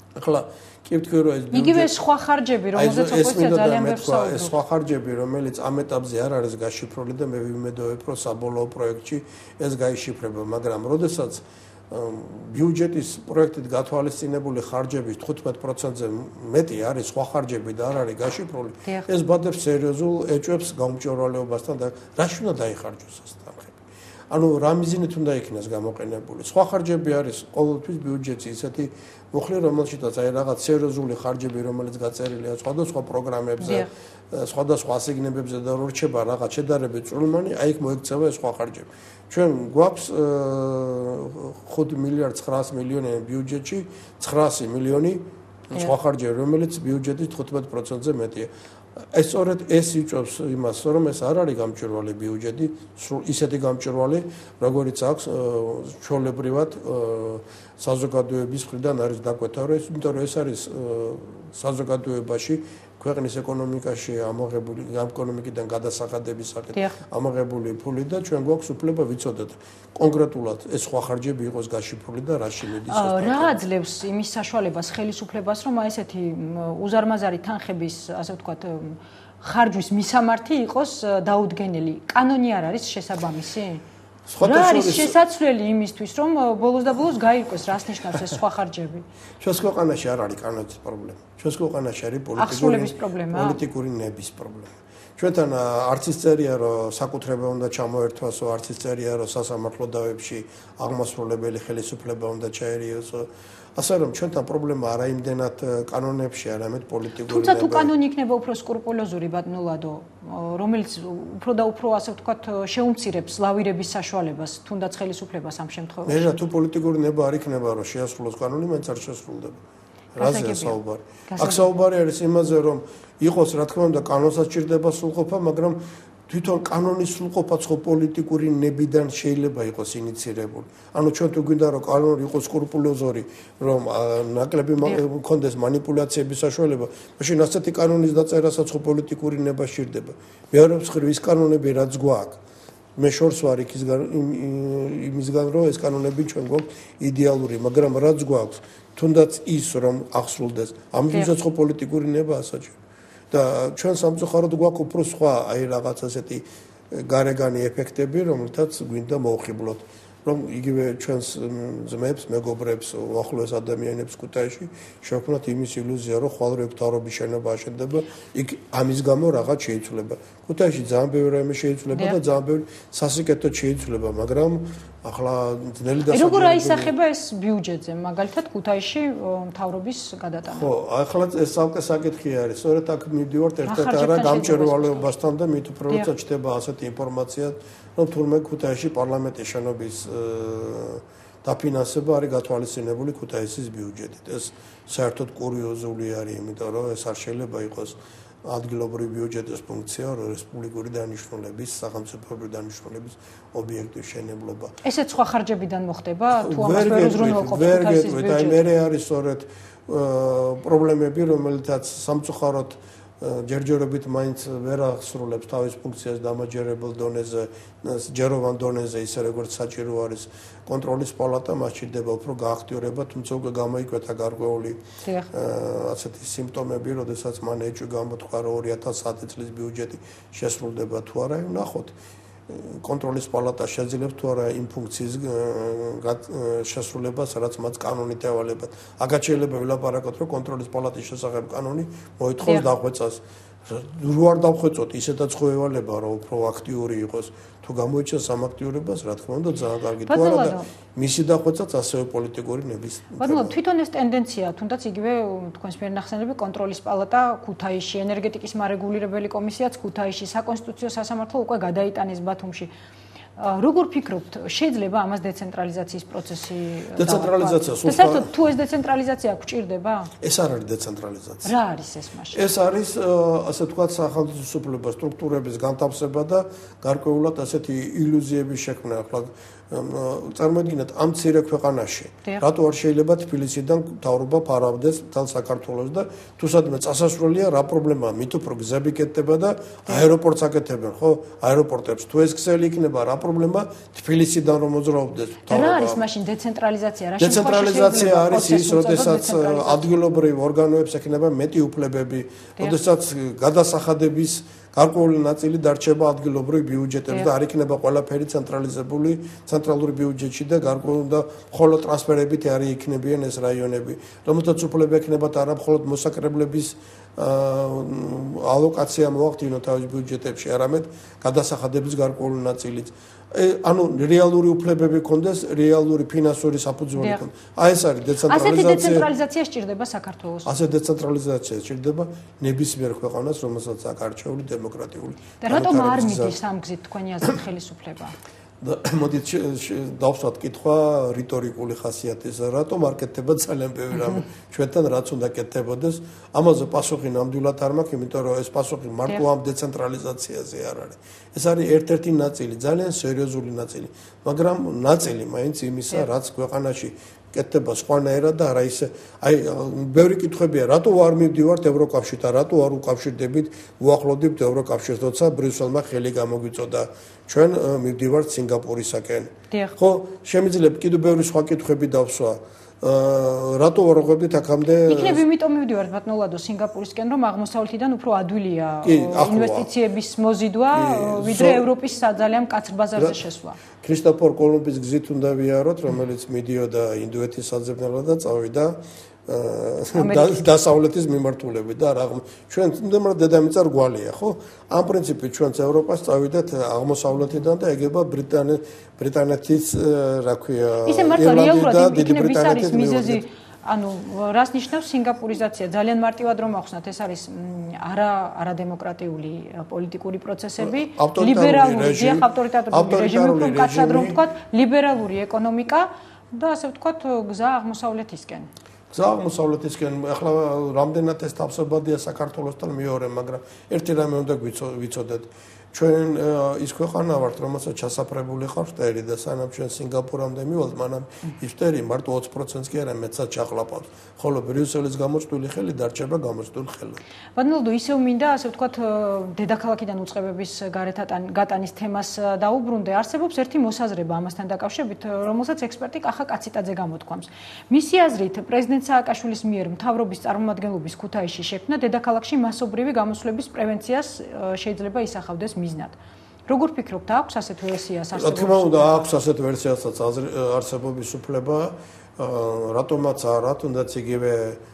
ახლა კი ვთქვი რომ ეს იგივე სხვა ხარჯები რომელზეც ოპოზიცია ძალიან ვერ საუბრობს. ეს სხვა ხარჯები რომელიც ამ ეტაპზე არ არის გაშიფრული და მე ვიმედოებ რომ საბოლოო პროექტში ეს გაიშიფრება, მაგრამ როდესაც ბიუჯეტის პროექტით გათვალისწინებული ხარჯების 15%-ზე მეტი არის სხვა ხარჯები და არ არის გაშიფრული, ეს ბადებს სერიოზულ ეჭვებს გაუმჭვირვალეობასთან და რაში უნდა დაიხარჯოს ეს თანხები. ანუ რა მიზნით უნდა იქნას გამოყენებული. სხვა ხარჯები არის ყოველთვის ბიუჯეტში ისეთი მუხლი, რომელშიც აი რაღაც სერიოზული ხარჯები, რომელიც გაწერილია სხვადასხვა პროგრამებზე, სხვადასხვა ასიგნებებზე და რჩება რაღაც შედარებით წვრილმანი, აი იქ მოექცევა ეს სხვა ხარჯები. ჩვენ გვაქვს 5 მილიარდ 900 მილიონი ბიუჯეტში 900 მილიონი სხვა ხარჯები, რომელიც ბიუჯეტის 15%-ზე მეტია. ეს სწორედ ეს იწვევს იმას, რომ ეს არ არის გამჭვირვალე ბიუჯეტი, ისეთი გამჭვირვალე, როგორიც აქვს ჩვეულებრივად საზოგადოების მხრიდან არის დაკვეთა, იმიტომ რომ ეს არის საზოგადოებაში ქვეყნის ეკონომიკაში ამოღებული, ეკონომიკიდან გადასახადების საკითხი ამოღებული ფული და ჩვენ გვაქვს უფლება ვიცოდეთ კონკრეტულად ეს სხვა ხარჯები იყოს გაშიფრული და რაში მიდის. რა აძლევს იმის საშუალებას ხელისუფლებას, რომ აი ესეთი უზარმაზარი თანხების, ასე ვთქვათ, ხარჯვის მისამართი იყოს დაუდგენელი? კანონი არ არის შესაბამისი? რა არის შესაძლებელი იმისთვის, რომ ბოლოს და ბოლოს გაირკვეს, რას ნიშნავს ეს სხვა ხარჯები? ჩვენს ქვეყანაში არ არის კანონის პრობლემა. ჩვენს ქვეყანაში არის პოლიტიკური ნების პრობლემა. ჩვენთან არც ის წერია, რომ საკუთრება უნდა ჩამოერთვასო, არც ის წერია, რომ სასამართლო დავებში აღმასრულებელი ხელისუფლება უნდა ჩაერიოსო. ასე რომ ჩვენთან პრობლემა არა იმდენად კანონებში, არამედ პოლიტიკური. თუმცა თუ კანონი იქნება უფრო სკრუპულოზური ბატონო ლადო, რომელიც უფრო და უფრო ასე ვთქვათ შეუმცირებს ლავირების საშუალებას, თუნდაც ხელისუფლებას ამ შემთხვევაში. მე თუ პოლიტიკური ნება არ იქნება, რომ შეასრულოს კანონი, მაინც არ შესრულდება. რაზეა საუბარი? აქ საუბარი არის იმაზე, რომ იყოს რა თქმა უნდა კანონსაც ჭირდება სრულყოფა, მაგრამ თვითონ კანონის სრულყოფაც ხო პოლიტიკური ნებიდან შეიძლება იყოს ინიცირებული. ანუ ჩვენ თუ გვინდა რომ კანონი იყოს სკრუპულოზური, რომ ნაკლები მქონდეს манипуляციების საშუალება, მაშინ ასეთი კანონის დაწერასაც ხო პოლიტიკური ნება სჭირდება. მეორე მხრივ ის კანონები რაც გვაქვს, მე შორს ვარ იმისგან რომ ეს კანონები ჩვენ გვაქვს იდეალური, მაგრამ რაც გვაქვს, თუნდაც ის რომ ახსრულდეს, ამისთვისაც ხო პოლიტიკური ნება ასაჭირო. და ჩვენ სამწუხაროდ გვაქვს უფრო სხვა აი რაღაც ასეთი გარეგანი ეფექტები, რომელთაც გვინდა მოვხიბლოთ. რომ იგივე ჩვენს ძმებს, მეგობრებს, უახლოეს ადამიანებს ქუთაისში შევქმნათ იმის ილუზია, რომ ხვალ მთავრობის შენობა აშენდება, იქ ამის გამო რაღაც შეიცვლება. ქუთაისში ძალიან ბევრი რამე შეიცვლება და ძალიან ბევრი სასიკეთოდ შეიცვლება, მაგრამ ახლა ძნელი დასაჯერებელი. როგორ აისახება ეს ბიუჯეტზე, მაგალითად ქუთაისში მთავრობის გადატანა? ხო, ახლა ეს ცალკე საკითხი არის. სწორედ აქ მივდივართ ერთ-ერთ არა გამჭვირვალეობასთან და მით უფრო როცა ჩდება ასეთი ინფორმაცია, რომ თურმე ქუთაისში პარლამენტის შენობის დაფინანსება არის გათვალისწინებული ქუთაისის ბიუჯეტით. ეს საერთოდ კურიოზული არის, იმიტომ რომ ეს არ შეიძლება იყოს ადგილობრივი ბიუჯეტის ფუნქცია, რესპუბლიკური დანიშნულების, სახელმწიფოებრივი დანიშნულების ობიექტის შენებლობა. ესეც სხვა ხარჯებიდან მოხდება, თუ ამას ვერ უზრუნველყოფს ქუთაისის ბიუჯეტი? აი მე არის სწორედ პრობლემები, რომელთაც სამწუხაროდ ჯერჯერობით მაინც ვერ აღსრულებს თავის ფუნქციას დამაჯერებელ დონეზე, ჯეროვან დონეზე, ისე როგორც საჭირო არის კონტროლის პალატა, მას ჭირდება უფრო გააქტიურება, თუმცა უკვე გამოიკვეთა გარკვეული ასეთი სიმპტომები, როდესაც მან ეჭვი გამოთქვა, რომ 2010 წლის ბიუჯეტი შესრულდება თუ არა, ვნახოთ. კონტროლის პალატა შეძლებს თუ არა იმ ფუნქციის შესრულებას, რაც მას კანონით ევალებათ. აქაც შეიძლება ვილაპარაკოთ, რომ კონტროლის პალატის შესახებ კანონი მოითხოვს დახვეწას. რო არ დავხვეწოთ, ისედაც ხო ევალება, რომ უფრო აქტიური იყოს. თუ გამოიჩენს ამ აქტიურებას, რა თქმა უნდა, ძალიან კარგი. თუ არა და მისი დახვეწაც ასევე პოლიტიკური ნების. ბატონო, თვითონ ეს ტენდენცია, თუნდაც იგივე თქვენს მიერ ნახსენები კონტროლის პალატა ქუთაისში, ენერგეტიკის მარეგულირებელი კომისიაც ქუთაისში, საკონსტიტუციო სასამართლო უკვე გადაიტანეს ბათუმში. როგორ ფიქრობთ, შეიძლება ამას დეცენტრალიზაციის პროცესი დეცენტრალიზაცია და საერთოდ თუ ეს დეცენტრალიზაცია გვჭირდება? ეს არ არის დეცენტრალიზაცია. რა არის ეს მაშინ? ეს არის ასე ვთქვათ სახელმწიფო სტრუქტურების განთავსება და გარკვეულად ასეთი ილუზიების შექმნა. ახლა წარმოიდგინეთ ამ მცირე ქვეყანაში რატო არ შეიძლება თბილისიდან მთავრობა ფარავდეს თელ საქართველოს და თუ სადმე წასასვლელია რა პრობლემაა მით უფრო გზები კეთდება და აეროპორტს აკეთებენ ხო აეროპორტებს თუ ეს ქსელი იქნება რა პრობლემა თბილისიდან რომ მოძრაობდეს რა არის მაშინ დეცენტრალიზაცია რა დეცენტრალიზაცია არის ის როდესაც ადგილობრივ ორგანოებს ექნება მეტი უფლებები როდესაც გადასახადების გარკვეული ნაწილი დარჩება ადგილობრივ ბიუჯეტებს და არ იქნება ყველაფერი ცენტრალიზებული ცენტრალური ბიუჯეტში და გარკვეული და მხოლოდ ტრანსფერებით არ იქნებიან ეს რაიონები რომელთაც უფლება ექნებათ არა მხოლოდ მოსაკრებლების ალოკაცია მოახდინო თავის ბიუჯეტებში არამედ გადასახადების გარკვეული ნაწილიც ანუ რეალური უფლებები კონდეს რეალური ფინანსური საფუძველი კონდეს აი ეს არის დეცენტრალიზაცია ასეთი დეცენტრალიზაცია სჭირდება საქართველოს ასე დეცენტრალიზაცია სჭირდება ნებისმიერ ქვეყანას რომელსაც აქვს არჩეული დემოკრატიული და რატომ არ მიდის ამ გზით თქვენი აზრით ხელისუფლება მოდით დავსვათ კითხვა რიტორიკული ხასიათის რატომ არ კეთდება ძალიან ბევრი რამე ჩვენთან რაც უნდა კეთდებოდეს ამაზე პასუხი ნამდვილად არ მაქვს იმიტომ რომ ეს პასუხი მარტო ამ დეცენტრალიზაციაზე არ არის ეს არის ერთ-ერთი ნაწილი ძალიან სერიოზული ნაწილი მაგრამ ნაწილი მაინც იმისა რაც ქვეყანაში კეთდება სხვანაირად და არა ისე აი ბევრი კითხვებია რატო არ მივდივართ ევროკავშირთან რატო არ უკავშირდებით უახლოვდით ევროკავშირს როცა ბრიუსელმა ხელი გამოგვიწოდა ჩვენ მივდივართ სინგაპურისაკენ ხო შემიძლია კიდევ ბევრი სხვა კითხვები დავსვა რატო არ ვღებდით აქამდე იქნებ იმიტომ მივდივართ ბატონო ლადო სინგაპურისკენ რომ აღმოსავლეთიდან უფრო ადვილია ინვესტიციების მოზიდვა ვიდრე ევროპის ძალიან მკაცრ ბაზარზე შესვლა ქრისტოფორ კოლუმბის გზით უნდა ვიაროთ რომელიც მიდიოდა ინდოეთის საძებნელად და წავიდა დასავლეთის მიმართულებით და რა ჩვენ თუნდაც დედამიწა რგვალია ხო ამ პრინციპით ჩვენც ევროპას წავიდეთ აღმოსავლეთიდან და ეგება ბრიტანეთის რა ქვია ისე მართლა რეალურად იქნებ ის არის მიზეზი ანუ რას ნიშნავს სინგაპურიზაცია ძალიან მარტივად რომ ახსნათ ეს არის არადემოკრატიული პოლიტიკური პროცესები ლიბერალური დიახ ავტორიტარული რეჟიმი უფრო კაცად რომ ვთქვათ ლიბერალური ეკონომიკა და ასე ვთქვათ გზა აღმოსავლეთისკენ გზა აღმოსავლეთისკენ ახლა რამდენად ეს თავსებადია საქართველოსთან მეორე მაგრამ ერთი რამე უნდა ვიცოდეთ ჩვენ ის ქვეყანა ვართ რომელსაც ჩასაფრებული ხარ ფტერი და სანამ ჩვენ სინგაპურამდე მივალთ მანამ ის ფტერი მარტო 20%-ს კი არა მეტსაც ჩახლაპავს ხოლო ბრიუსელის გამოწვეული ხელი დარჩება გამოწვეული ხელი ბატონო ისევ მინდა ასე ვთქვათ დედაქალაქიდან უწყებების გატანის თემას დაუბრუნდე არსებობს ერთი მოსაზრება ამასთან დაკავშირებით რომელსაც ექსპერტი კახა კაციტაძე გამოთქვამს მისი აზრით პრეზიდენტ სააკაშვილის მიერ მთავრობის წარმომადგენლობის ქუთაისში შექმნა დედაქალაქში მასობრივი გამოსვლების პრევენციას შეიძლება ისახავდეს მიზნად. Როგორ ფიქრობთ, აქვს ასეთ ვერსიას არსებობს? რა თქმა უნდა, აქვს ასეთ ვერსიასაც არსებობის უფლება, რატომაც არა, თუნდაც იგივე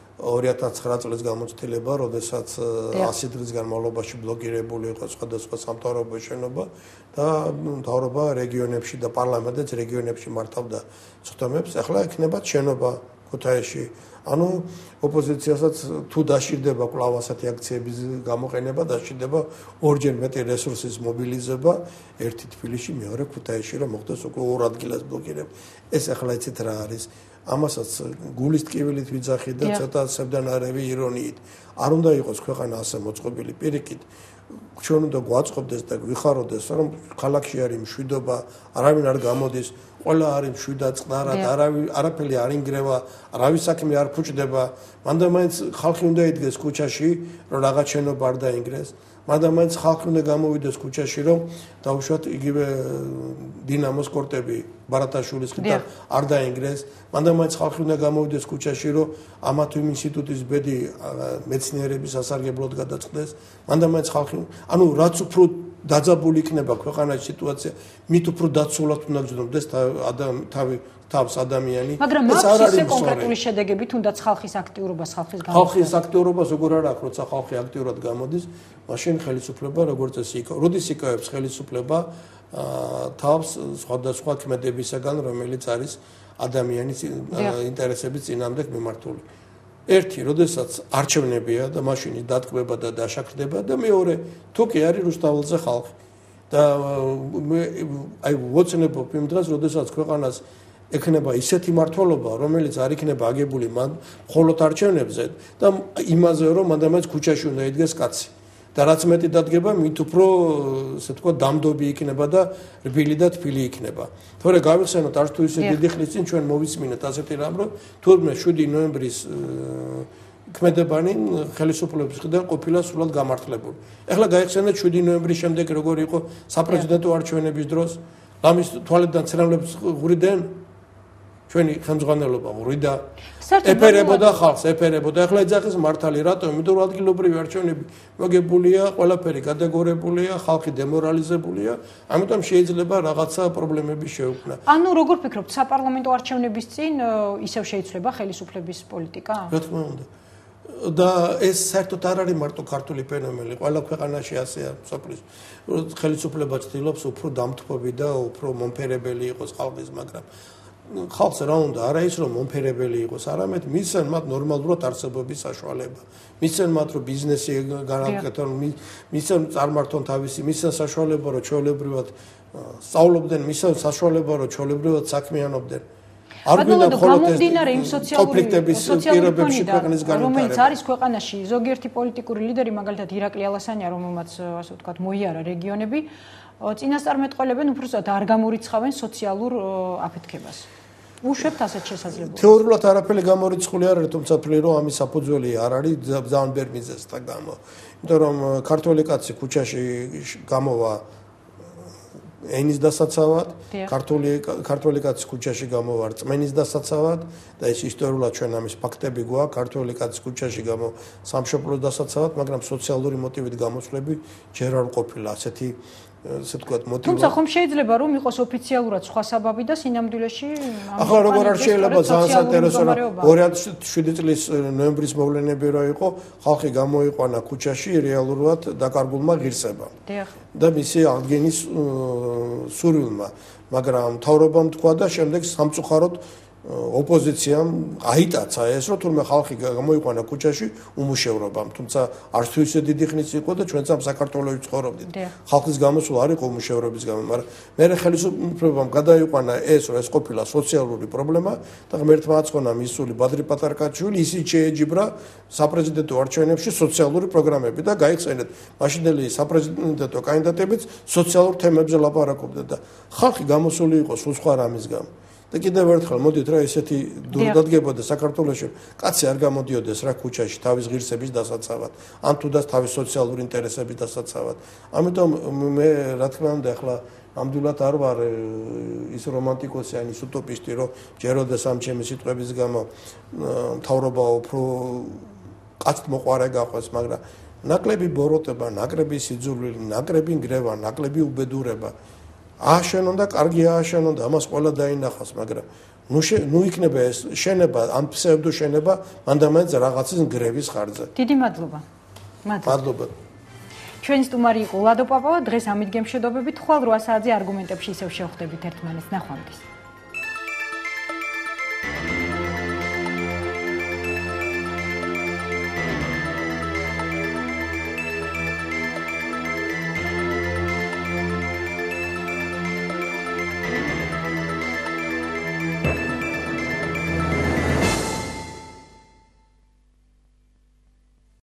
2009 წლის გამოცდილება, როდესაც 100 დღის განმავლობაში ბლოკირებული იყო სხვადასხვა სამთავრობო შენობა და მთავრობა რეგიონებში და პარლამენტიც რეგიონებში მართავდა სხდომებს, ახლა ექნება შენობა ქუთაისში. ანუ ოპოზიციასაც თუ დაშირდება კვლავ ასეთი აქციების გამოყენება, დაშირდება ორჯერ მეტი რესურსის მობილიზება, ერთი თბილისში, მეორე ქუთაისში, რომ მოხდეს უკვე ორ ადგილას ბლოკირება. ეს ახლა იცით რა არის? ამასაც გულის ტკივილით ვიძახი და ცოტა სევდანარევი ირონიით. არ უნდა იყოს ქვეყანა ასე მოწყობილი პირიქით. ჩვენ უნდა გვაწყობდეს და გვიხაროდეს, რომ ქალაქში არის მშვიდობა, არავინ არ გამოდის, ყველა არის მშვიდად, წყნარად, არაფერი არ ინგრევა, არავის საქმე არ ფუჭდება. მანდა მაინც ხალხი უნდა იდგეს ქუჩაში, რომ რაღაც შენობა არ დაინგრეს. მანდა მაინც ხალხი უნდა გამოვიდეს ქუჩაში, რომ დაუშვათ იგივე დინამოს კორტები ბარათაშვილის ხიდან არ დაინგრეს. მანდა მაინც ხალხი უნდა გამოვიდეს ქუჩაში, რომ ამა თუ იმ ინსტიტუტის ბედი მეცნიერების სასარგებლოდ გადაწყდეს. მანდა მაინც ხალხი, ანუ რაც უფრო დაძაბული იქნება ქვეყანაში სიტუაცია, მით უფრო დაცულად უნდა გრძნობდეს თავს ადამიანი. მაგრამ აქვს ისე კონკრეტული შედეგები, თუნდაც ხალხის აქტიურობას, ხალხის აქტიურობას როგორ არ აქვს, როცა ხალხი აქტიურად გამოდის, მაშინ ხელისუფლება როგორც წესი როდის იკავებს ხელისუფლება თავს სხვადასხვა ქმედებისაგან, რომელიც არის ადამიანის ინტერესების წინააღმდეგ მიმართული. ერთი, როდესაც არჩევნებია და მაშინ დატკბება და დაშაქრდება და მეორე, თუ კი არის რუსთაველზე ხალხი. და აი ვოცნებობ იმ დღეს, როდესაც ქვეყანას ექნება ისეთი მართლობა, რომელიც არ იქნება აგებული მხოლოდ არჩევნებზე და იმაზე, რომ მანდამაც ქუჩაში უნდა იდგეს კაცი. და რაც მეტი დადგება, მით უფრო ესე თქვა დამდობი იქნება და რბილი და თბილი იქნება. თორე გავიხსენოთ არც თუ ისე დიდი ხნის წინ ჩვენ მოვისმინეთ ასეთი რამ, რომ თურმე 7 ნოემბრის ქმედებანი ხელისუფლების მხრიდან ყოფილა სრულად გამართლებული. ეხლა გაიხსენეთ 7 ნოემბრის შემდეგ როგორი იყო საპრეზიდენტო არჩევნების დროს, ამის თვალებიდან ცრემლებს ღვრიდან ჩვენი ხელმძღვანელობა ღვრიდა ეფერებოდა ხალხს, ეფერებოდა. ეხლა ეძახის მართალი, რატომ? იმიტომ რომ ადგილობრივი არჩევნები მოგებულია, ყველაფერი გადაგორებულია, ხალხი დემორალიზებულია, ამიტომ შეიძლება რაღაცა პრობლემები შეუქმნა. ანუ როგორ ფიქრობთ, საპარლამენტო არჩევნების წინ ისევ შეიძლება ხელისუფლების პოლიტიკა? რა თქმა უნდა. და ეს საერთოდ არ არის მარტო ქართული ფენომენი, ყველა ქვეყანაში ასეა სოფლის. ხელისუფლება ცდილობს უფრო დამთბობი და უფრო მომფერებელი იყოს ხალხის, მაგრამ ხალხს რა უნდა, არა ის რომ მომფერებელი იყოს, არამედ მისცენ მათ ნორმალურად არსებობის საშუალება. მისცენ მათ რომ ბიზნესი განაკეთონ, მისცენ წარმართონ თავისი, მისცენ საშუალება რომ ჩვეულებრივად სწავლობდნენ, მისცენ საშუალება რომ ჩვეულებრივად საქმიანობდნენ. არ გვინდა გამომდინარე იმ სოციალური პირობებში ქვეყნის განვითარება. რომელიც არის ქვეყანაში ზოგიერთი პოლიტიკური ლიდერი, მაგალითად ირაკლი ალასანია, რომელმაც ასე ვთქვათ მოიარა რეგიონები, წინასწარმეტყველებენ უბრალოდ არ გამორიცხავენ სოციალურ აფეთქებას. უშვებთ ასეთ შესაძლებლობას. თეორიულად არაფერი გამორიცხული არ არის, თუმცა ვფლი რომ ამის საფუძველი არ არის ძალიან ბევრი მიზეზთა გამო. იმიტომ რომ ქართველი კაცი ქუჩაში გამოვა ენის დასაცავად, ქართველი კაცი ქუჩაში გამოვა რწმენის დასაცავად და ეს ისტორიულად ჩვენ ამის ფაქტები გვაქვს, ქართველი კაცი ქუჩაში გამო სამშობლოს დასაცავად, მაგრამ სოციალური მოტივით გამოსვლები ჯერ არ ყოფილა ასეთი ესე ვთქვათ მოტივი. თუმცა ხომ შეიძლება რომ იყოს ოფიციალურად სხვა საბაბი და სინამდვილეში ახლა როგორ არ შეიძლება ძალიან საინტერესო რომ 2007 წლის ნოემბრის მოვლენები რო იყო, ხალხი გამოიყვანა ქუჩაში რეალურად დაკარგულმა ღირსებამ. და მისი აღდგენის სურვილმა, მაგრამ მთავრობამ თქვა და შემდეგ სამწუხაროდ ოპოზიციამ აიტაცა ეს, რომ თურმე ხალხი გამოიყვანა ქუჩაში უმუშევრობამ, თუმცა არც თუ ისე დიდი ხნის იყო და ჩვენც ამ საქართველოში ცხოვრობდით. ხალხის გამოსვლა არ იყო უმუშევრობის გამო, მაგრამ მე ხელისუფლებამ გადაიყვანა ეს, რომ ეს ყოფილა სოციალური პრობლემა და ღმერთმა აწყონა მისული ბადრი პატარკაჩვილი, ისიც შეეჯიბრა საპრეზიდენტო არჩევნებში სოციალური პროგრამები და გაიხსენეთ, მაშინდელი საპრეზიდენტო კანდიდატებიც სოციალურ თემებზე ლაპარაკობდა და ხალხი გამოსული იყო სულ სხვა რამის გამო. და კიდევ ერთხელ მოდით რა ესეთი დადგებოდა საქართველოში, კაცი არ გამოდიოდეს რა ქუჩაში თავის ღირსების დასაცავად, ან თუნდაც თავის სოციალური ინტერესების დასაცავად. ამიტომ მე რა თქმა უნდა ახლა ნამდვილად არ ვარ ის რომანტიკოსი, ან ის უტოპისტი, რომ ჯეროდეს ამ ჩემი სიტყვების გამო მთავრობა უფრო კაცთ მოყარე გაყვეს, მაგრამ ნაკლები ბოროტება, ნაკლები სიძულვილი, ნაკლები ნგრევა, ნაკლები უბედურება ააშენონ და კარგი ააშენონ და ამას ყველა დაინახავს, მაგრამ ნუ იქნება ეს შენება, ამ ფსევდო შენება მანდამაინც რაღაცის ნგრევის ხარჯზე. დიდი მადლობა. მადლობა. ჩვენი სტუმარი იყო ლადო პაპავა, დღეს ამით გემშვიდობებით, ხვალ 8 საათზე არგუმენტებში ისევ შევხვდებით ერთმანეთს. ნახვამდის.